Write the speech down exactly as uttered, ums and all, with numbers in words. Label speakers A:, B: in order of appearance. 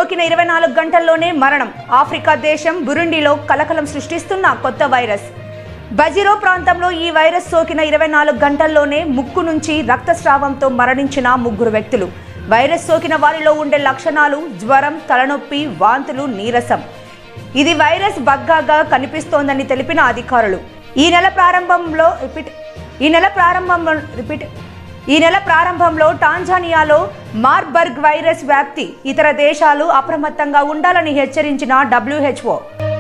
A: సోకిన ఇరవై నాలుగు గంటల్లోనే మరణం. ఆఫ్రికా దేశం బురుండిలో కలకలం సృష్టిస్తున్న కొత్త వైరస్. బజిరో ప్రాంతంలో ఈ వైరస్ సోకిన ఇరవై నాలుగు గంటల్లోనే ముక్కు నుంచి రక్తస్రావంతో మరణించిన ముగ్గురు వ్యక్తులు. వైరస్ సోకిన వారిలో ఉండే లక్షణాలు జ్వరం, తలనొప్పి, వాంతులు, నీరసం. ఇది వైరస్ బగ్గాగా కనిపిస్తోందని తెలిపిన అధికారులు. ఈ నెల ప్రారంభంలో రిపీట్ ఈ నెల ప్రారంభంలో రిపీట్ ఈ నెల ప్రారంభంలో టాంజానియాలో మార్బర్గ్ వైరస్ వ్యాప్తి. ఇతర దేశాలు అప్రమత్తంగా ఉండాలని హెచ్చరించిన డబ్ల్యూహెచ్ఓ.